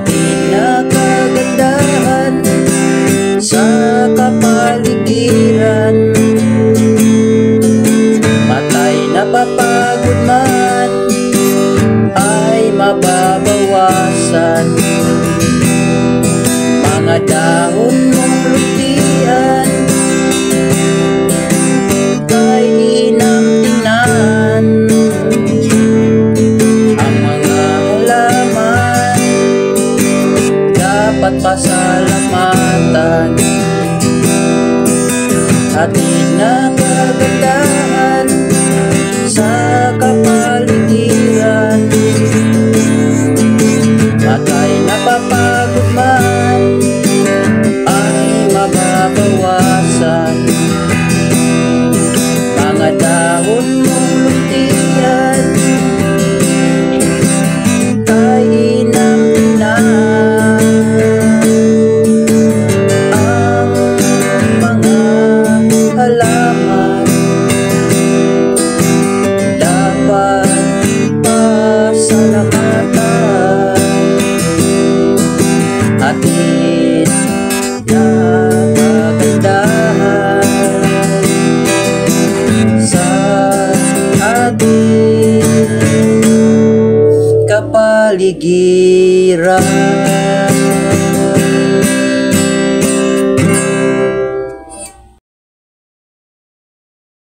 ating nakagandahan sa kapaligiran. Matay napapagod man ay mababawasan. Mga dahon mong lutian ay inang tingnan. Ang mga halaman dapat pasalamatan. Ating nakagandahan sa kapaligiran. Matay napapagod man ay mababawasan. Mga dahon mong lutian ay inang tingnan. Ang mga halaman dapat pasalamatan. Ating nakagandahan sa ating kapaligiran.